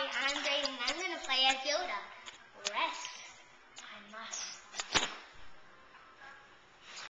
I'm Brayden and I'm going to play as Yoda.